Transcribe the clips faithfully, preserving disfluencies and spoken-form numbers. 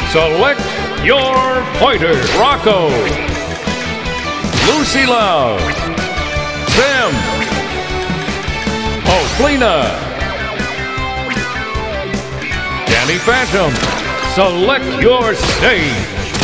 Select your fighter. Rocko, Lucy Love, Sam, Oflina, Danny Phantom. Select your stage.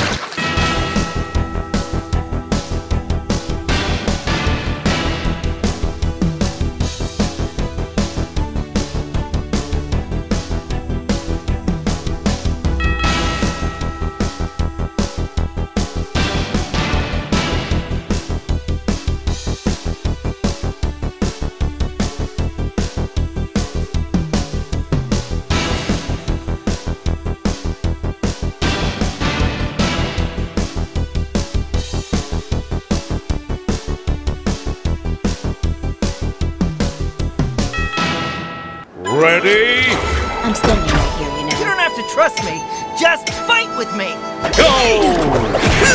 Ready? I'm standing right here, you know. You don't have to trust me. Just fight with me. Go!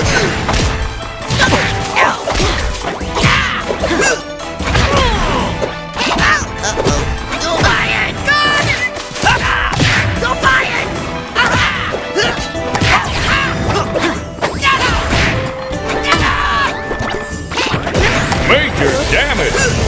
Major damage!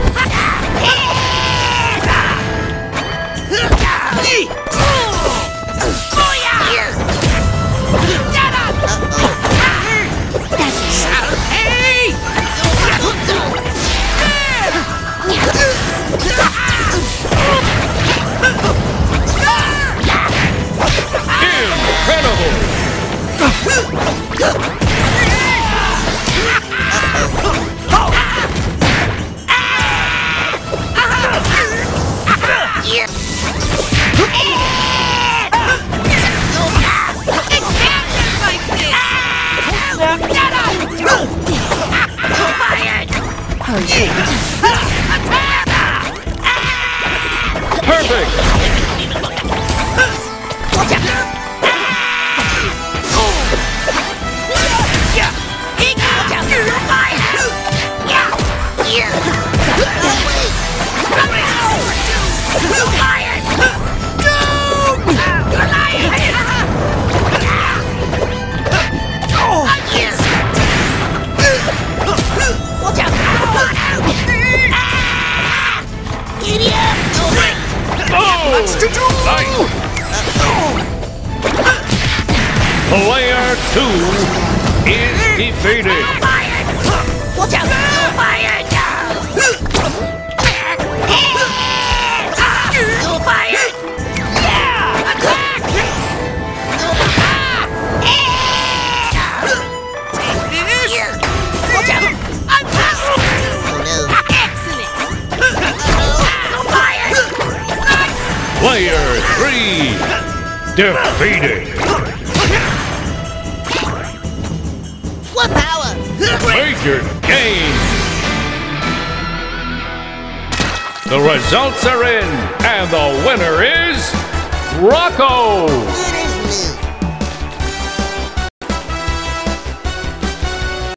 Perfect! Player two is defeated. Watch out! You're fired! You're fired! Yeah! Attack! Take this! Watch out! I'm out! Oh no! Excellent! You're fired! Player three defeated. What power? Major game. The results are in, and the winner is Rocko. It is new.